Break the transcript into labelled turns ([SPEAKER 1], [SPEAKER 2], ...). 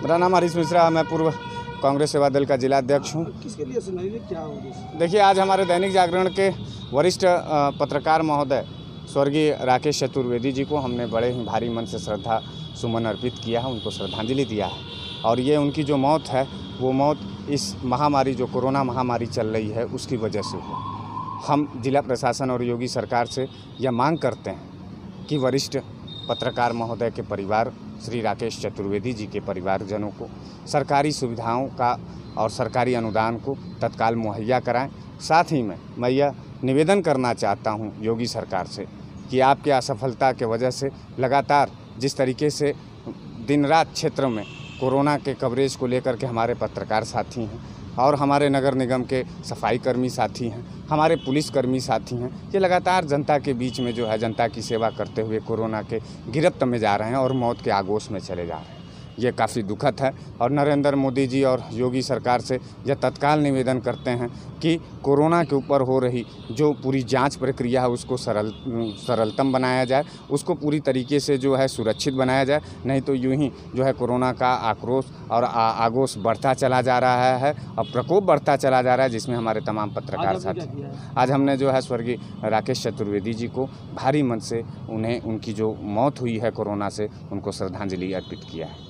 [SPEAKER 1] मेरा नाम हरीश मिश्रा, मैं पूर्व कांग्रेस सेवा दल का जिला अध्यक्ष हूँ।
[SPEAKER 2] किसके लिए सुनाई है, क्या उद्देश्य?
[SPEAKER 1] देखिए, आज हमारे दैनिक जागरण के वरिष्ठ पत्रकार महोदय स्वर्गीय राकेश चतुर्वेदी जी को हमने बड़े ही भारी मन से श्रद्धा सुमन अर्पित किया है, उनको श्रद्धांजलि दिया है। और ये उनकी जो मौत है वो मौत इस महामारी, जो कोरोना महामारी चल रही है, उसकी वजह से हुई। हम जिला प्रशासन और योगी सरकार से यह मांग करते हैं कि वरिष्ठ पत्रकार महोदय के परिवार, श्री राकेश चतुर्वेदी जी के परिवारजनों को सरकारी सुविधाओं का और सरकारी अनुदान को तत्काल मुहैया कराएं। साथ ही में मैं यह निवेदन करना चाहता हूं योगी सरकार से कि आपके असफलता के वजह से लगातार जिस तरीके से दिन रात क्षेत्र में कोरोना के कवरेज को लेकर के हमारे पत्रकार साथी हैं और हमारे नगर निगम के सफाई कर्मी साथी हैं, हमारे पुलिसकर्मी साथी हैं, ये लगातार जनता के बीच में जो है जनता की सेवा करते हुए कोरोना के गिरफ्त में जा रहे हैं और मौत के आगोश में चले जा रहे हैं। ये काफ़ी दुखद है और नरेंद्र मोदी जी और योगी सरकार से यह तत्काल निवेदन करते हैं कि कोरोना के ऊपर हो रही जो पूरी जांच प्रक्रिया है उसको सरलतम बनाया जाए, उसको पूरी तरीके से जो है सुरक्षित बनाया जाए। नहीं तो यूं ही जो है कोरोना का आक्रोश और आगोश बढ़ता चला जा रहा है और प्रकोप बढ़ता चला जा रहा है, जिसमें हमारे तमाम पत्रकार साथी। आज हमने जो है स्वर्गीय राकेश चतुर्वेदी जी को भारी मन से उनकी जो मौत हुई है कोरोना से, उनको श्रद्धांजलि अर्पित किया है।